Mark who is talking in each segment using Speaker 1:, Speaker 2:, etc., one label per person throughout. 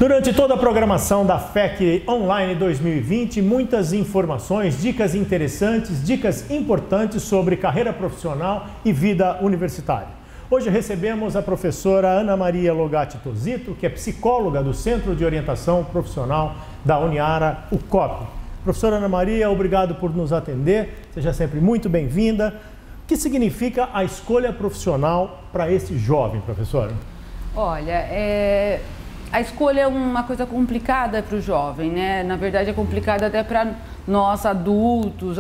Speaker 1: Durante toda a programação da FEC Online 2020, muitas informações, dicas interessantes, dicas importantes sobre carreira profissional e vida universitária. Hoje recebemos a professora Ana Maria Logatti Tosito, que é psicóloga do Centro de Orientação Profissional da Uniara, o COP. Professora Ana Maria, obrigado por nos atender, seja sempre muito bem-vinda. O que significa a escolha profissional para esse jovem, professora?
Speaker 2: Olha, a escolha é uma coisa complicada para o jovem, né? Na verdade é complicada até para nós adultos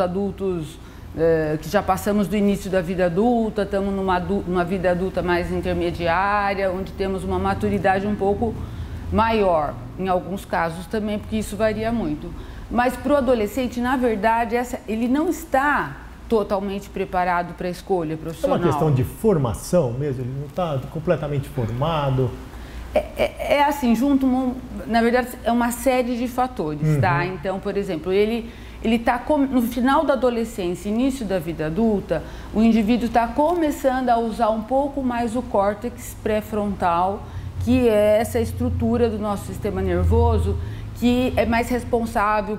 Speaker 2: que já passamos do início da vida adulta, estamos numa vida adulta mais intermediária, onde temos uma maturidade um pouco maior, em alguns casos também, porque isso varia muito. Mas para o adolescente, na verdade, ele não está totalmente preparado para a escolha profissional.
Speaker 1: É uma questão de formação mesmo? Ele não está completamente formado?
Speaker 2: É assim, na verdade, é uma série de fatores, tá? Então, por exemplo, ele está no final da adolescência, início da vida adulta, o indivíduo está começando a usar um pouco mais o córtex pré-frontal, que é essa estrutura do nosso sistema nervoso, que é mais responsável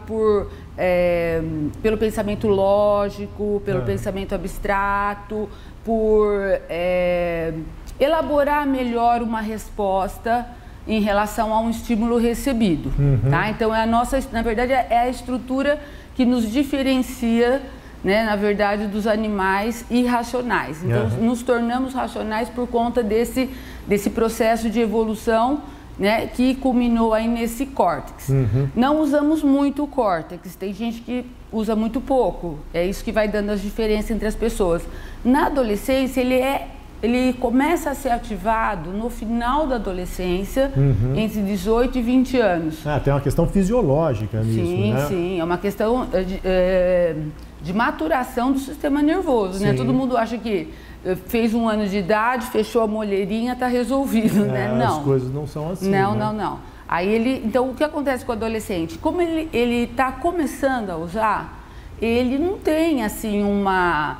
Speaker 2: pelo pensamento lógico, pelo pensamento abstrato, por elaborar melhor uma resposta em relação a um estímulo recebido, tá? Então, na verdade, é a estrutura que nos diferencia, né, na verdade, dos animais irracionais. Então, nos tornamos racionais por conta desse processo de evolução, né, que culminou aí nesse córtex. Não usamos muito o córtex, tem gente que usa muito pouco, é isso que vai dando as diferenças entre as pessoas. Na adolescência, ele começa a ser ativado no final da adolescência, entre 18 e 20 anos.
Speaker 1: Tem uma questão fisiológica nisso,
Speaker 2: sim,
Speaker 1: né?
Speaker 2: Sim, é uma questão de maturação do sistema nervoso, né? Todo mundo acha que fez 1 ano de idade, fechou a molheirinha, está resolvido, né? Não.
Speaker 1: As coisas não são assim,
Speaker 2: Não. Aí então, o que acontece com o adolescente? Como ele está começando a usar, ele não tem, assim, uma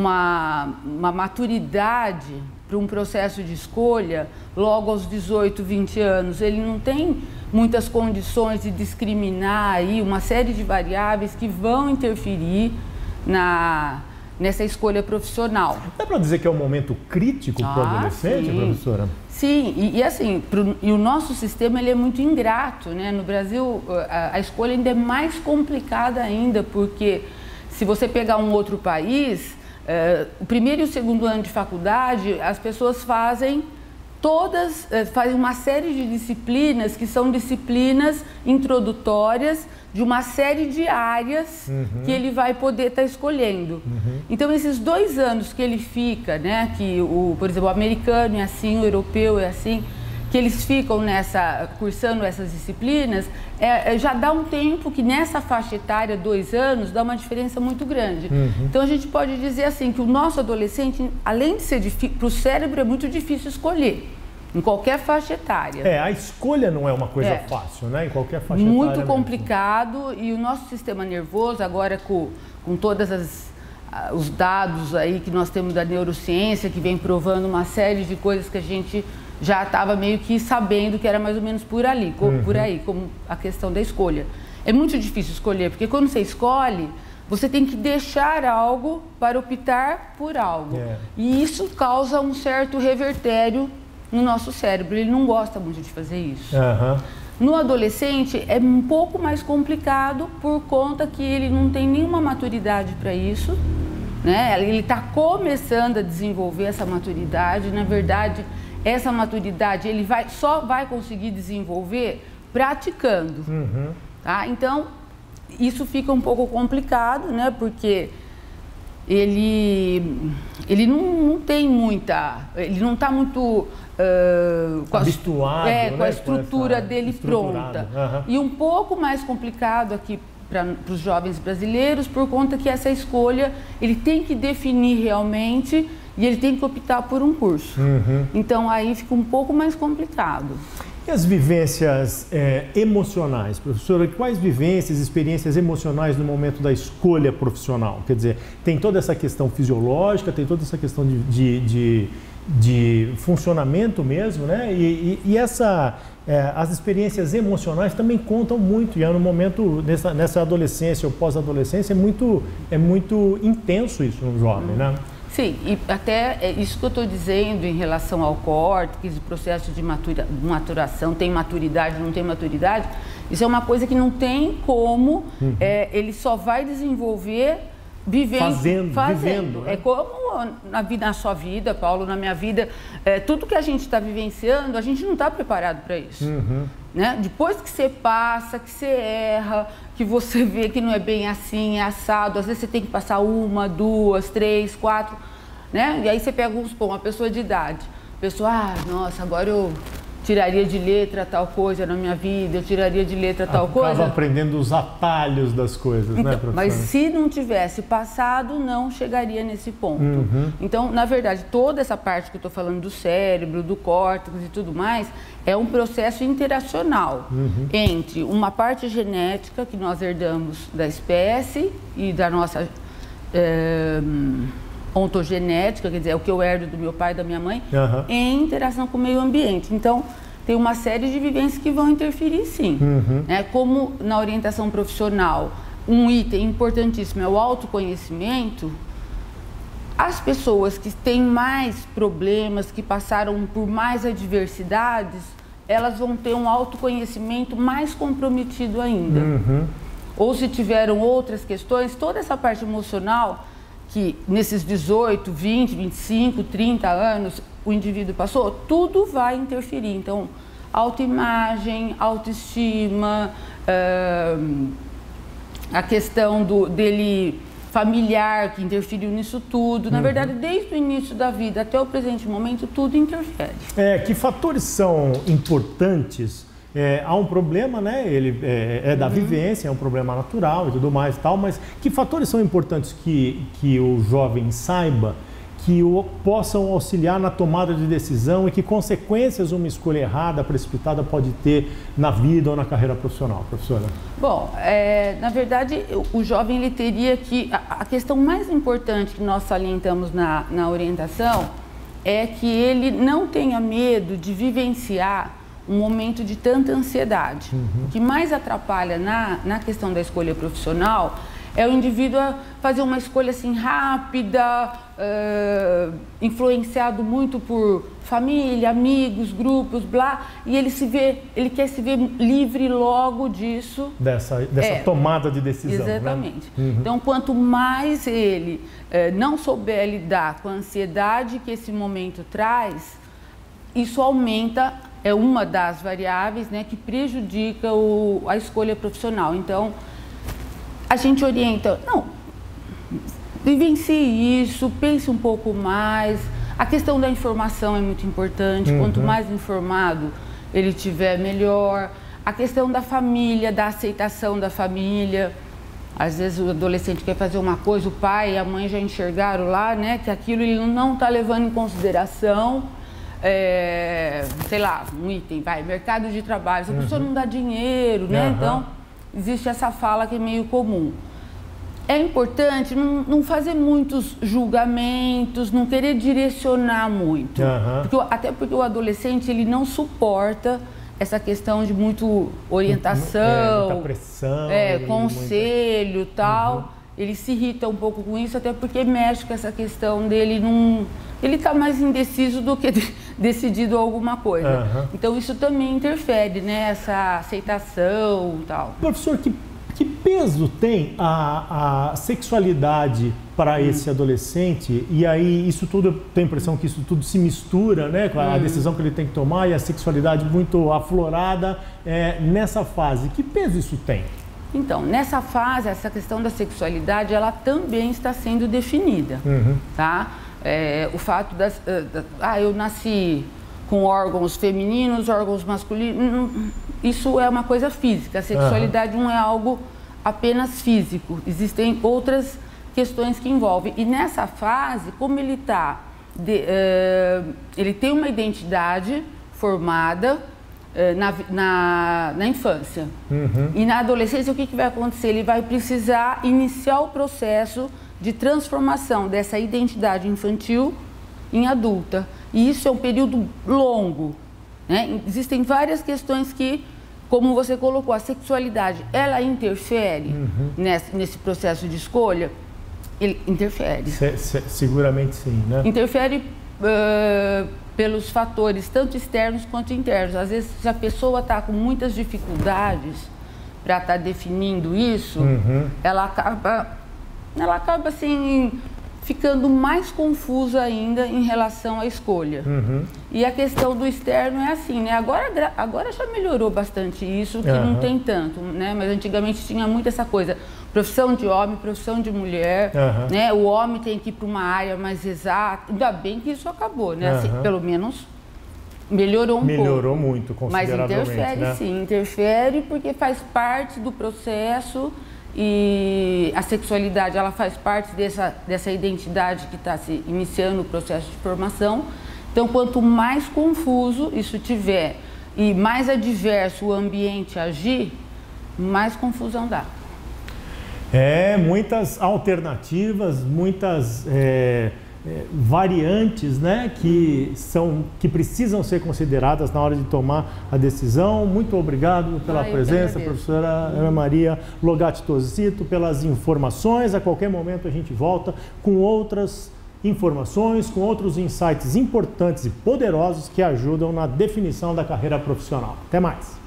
Speaker 2: maturidade para um processo de escolha logo aos 18, 20 anos. Ele não tem muitas condições de discriminar aí uma série de variáveis que vão interferir nessa escolha profissional.
Speaker 1: Dá para dizer que é um momento crítico para o adolescente, professora?
Speaker 2: Sim, e assim, o nosso sistema ele é muito ingrato, né? No Brasil, a escolha ainda é mais complicada ainda, porque se você pegar um outro país, o primeiro e o segundo ano de faculdade, as pessoas fazem uma série de disciplinas que são disciplinas introdutórias de uma série de áreas que ele vai poder estar escolhendo. Então, esses 2 anos que ele fica, né, por exemplo, o americano é assim, o europeu é assim, que eles ficam cursando essas disciplinas, já dá um tempo que nessa faixa etária, 2 anos, dá uma diferença muito grande. Então, a gente pode dizer assim, que o nosso adolescente, além de ser difícil, para o cérebro é muito difícil escolher, em qualquer faixa etária.
Speaker 1: A escolha não é uma coisa fácil, né? Em qualquer faixa etária.
Speaker 2: Muito complicado, e o nosso sistema nervoso, agora com todas os dados aí que nós temos da neurociência, que vem provando uma série de coisas que a gente já estava meio que sabendo que era mais ou menos por aí, como a questão da escolha. É muito difícil escolher, porque quando você escolhe, você tem que deixar algo para optar por algo. E isso causa um certo revertério no nosso cérebro, ele não gosta muito de fazer isso. No adolescente é um pouco mais complicado por conta que ele não tem nenhuma maturidade para isso, né? Ele está começando a desenvolver essa maturidade, na verdade, essa maturidade ele só vai conseguir desenvolver praticando, tá? Então, isso fica um pouco complicado, né? Porque ele não tem ele não está muito
Speaker 1: habituado,
Speaker 2: com a estrutura dele pronta. E um pouco mais complicado aqui para os jovens brasileiros, por conta que essa escolha ele tem que definir realmente e ele tem que optar por um curso. Então aí fica um pouco mais complicado.
Speaker 1: E as vivências emocionais, professora? Quais vivências, experiências emocionais no momento da escolha profissional? Quer dizer, tem toda essa questão fisiológica, tem toda essa questão de de funcionamento mesmo, né? E as experiências emocionais também contam muito, e no momento, nessa adolescência ou pós-adolescência, é muito intenso isso no jovem, né?
Speaker 2: Sim, e até isso que eu estou dizendo em relação ao córtex, processo de maturação, tem maturidade, não tem maturidade, isso é uma coisa que não tem como, ele só vai desenvolver fazendo.
Speaker 1: Né?
Speaker 2: É como na sua vida, Paulo, na minha vida, tudo que a gente está vivenciando, a gente não está preparado para isso. Né? Depois que você passa, que você erra, que você vê que não é bem assim, é assado, às vezes você tem que passar 1, 2, 3, 4, né? E aí você pega uma pessoa de idade, pessoa, nossa, agora eu tiraria de letra tal coisa na minha vida, eu tiraria de letra tal coisa.
Speaker 1: Acaba aprendendo os atalhos das coisas,
Speaker 2: então,
Speaker 1: né, professora?
Speaker 2: Mas se não tivesse passado, não chegaria nesse ponto. Então, na verdade, toda essa parte que eu estou falando do cérebro, do córtex e tudo mais, é um processo interacional entre uma parte genética que nós herdamos da espécie e da nossa ontogenética, quer dizer, é o que eu herdo do meu pai e da minha mãe, em interação com o meio ambiente. Então, tem uma série de vivências que vão interferir, sim. Como na orientação profissional, um item importantíssimo é o autoconhecimento, as pessoas que têm mais problemas, que passaram por mais adversidades, elas vão ter um autoconhecimento mais comprometido ainda. Ou se tiveram outras questões, toda essa parte emocional que nesses 18, 20, 25, 30 anos o indivíduo passou, tudo vai interferir. Então, autoimagem, autoestima, a questão dele familiar que interferiu nisso tudo. Na verdade, desde o início da vida até o presente momento, tudo interfere.
Speaker 1: Que fatores são importantes? Há um problema, né? Ele é da vivência, é um problema natural e tudo mais e tal, mas que fatores são importantes que o jovem saiba que possam auxiliar na tomada de decisão e que consequências uma escolha errada, precipitada pode ter na vida ou na carreira profissional, professora?
Speaker 2: Bom, na verdade, o jovem ele teria que... A questão mais importante que nós salientamos na orientação é que ele não tenha medo de vivenciar um momento de tanta ansiedade. O que mais atrapalha na questão da escolha profissional é o indivíduo fazer uma escolha assim rápida, influenciado muito por família, amigos, grupos, blá, e ele quer se ver livre logo disso.
Speaker 1: Dessa tomada de decisão.
Speaker 2: Exatamente.
Speaker 1: Né?
Speaker 2: Então, quanto mais ele não souber lidar com a ansiedade que esse momento traz, isso aumenta, é uma das variáveis, né, que prejudica a escolha profissional. Então, a gente orienta, não, vivencie isso, pense um pouco mais. A questão da informação é muito importante, quanto mais informado ele tiver, melhor. A questão da família, da aceitação da família. Às vezes o adolescente quer fazer uma coisa, o pai e a mãe já enxergaram lá, né, que aquilo ele não está levando em consideração. Sei lá, um item, mercado de trabalho, a pessoa não dá dinheiro, né? Então, existe essa fala que é meio comum. É importante não fazer muitos julgamentos, não querer direcionar muito. Até porque o adolescente, ele não suporta essa questão de muito orientação,
Speaker 1: muita pressão,
Speaker 2: conselho e tal. Ele se irrita um pouco com isso, até porque mexe com essa questão dele ele está mais indeciso do que decidido alguma coisa. Então, isso também interfere, né? Essa aceitação e tal.
Speaker 1: Professor, que peso tem a sexualidade para esse adolescente? E aí, isso tudo, eu tenho a impressão que isso tudo se mistura, né? Com a decisão que ele tem que tomar e a sexualidade muito aflorada nessa fase. Que peso isso tem?
Speaker 2: Então, nessa fase, essa questão da sexualidade, ela também está sendo definida, tá? O fato eu nasci com órgãos femininos, órgãos masculinos, isso é uma coisa física. A sexualidade não é algo apenas físico, existem outras questões que envolvem. E nessa fase, como ele ele tem uma identidade formada na infância. E na adolescência, o que vai acontecer? Ele vai precisar iniciar o processo de transformação dessa identidade infantil em adulta. E isso é um período longo, né? Existem várias questões que, como você colocou, a sexualidade, ela interfere nesse processo de escolha? Ele interfere.
Speaker 1: Seguramente sim, né?
Speaker 2: Interfere pelos fatores, tanto externos quanto internos. Às vezes, se a pessoa está com muitas dificuldades para estar definindo isso, ela acaba assim, ficando mais confusa ainda em relação à escolha. E a questão do externo é assim, né? Agora já melhorou bastante isso, que não tem tanto, né? Mas antigamente tinha muito essa coisa, profissão de homem, profissão de mulher, né? O homem tem que ir para uma área mais exata. Ainda bem que isso acabou, né? Assim, pelo menos melhorou um pouco.
Speaker 1: Melhorou muito, consideravelmente.
Speaker 2: Mas interfere, né? Sim, interfere porque faz parte do processo. E a sexualidade, ela faz parte dessa identidade que está se iniciando o processo de formação. Então, quanto mais confuso isso tiver e mais adverso o ambiente agir, mais confusão dá.
Speaker 1: Muitas alternativas, muitas variantes, né, que precisam ser consideradas na hora de tomar a decisão. Muito obrigado pela presença, professora Ana Maria Logatti Tosito, pelas informações. A qualquer momento a gente volta com outras informações, com outros insights importantes e poderosos que ajudam na definição da carreira profissional. Até mais!